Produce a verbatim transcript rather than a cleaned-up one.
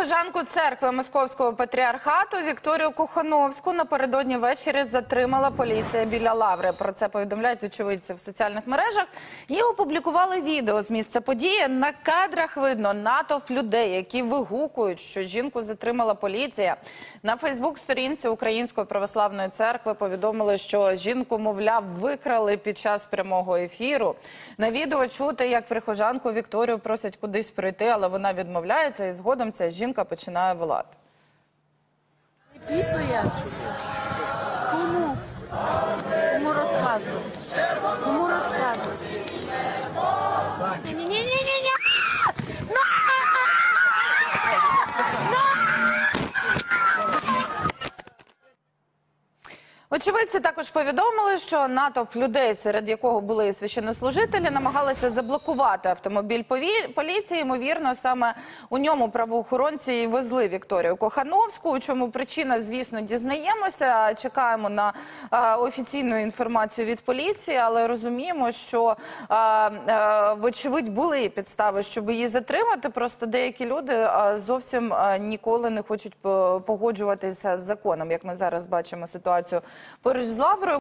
Прихожанку церкви Московського патріархату Вікторію Кохановську напередодні ввечері затримала поліція біля Лаври. Про це повідомляють очевидці в соціальних мережах. І опублікували відео з місця події. На кадрах видно натовп людей, які вигукують, що жінку затримала поліція. На фейсбук-сторінці Української православної церкви повідомили, що жінку, мовляв, викрали під час прямого ефіру. На відео чути, як прихожанку Вікторію просять кудись прийти, але вона відмовляється, і згодом ця жінка починає волати. Підпоє? Кому? Кому розказувати? Кому розказувати? Ні-ні-ні-ні-ні! Очевидці також повідомили, що натовп людей, серед якого були і священнослужителі, намагалися заблокувати автомобіль поліції. Ймовірно, саме у ньому правоохоронці і везли Вікторію Кохановську. У чому причина, звісно, дізнаємося. Чекаємо на а, офіційну інформацію від поліції, але розуміємо, що а, а, вочевидь були підстави, щоб її затримати. Просто деякі люди а, зовсім а, ніколи не хочуть погоджуватися з законом, як ми зараз бачимо ситуацію поруч з Лаврою.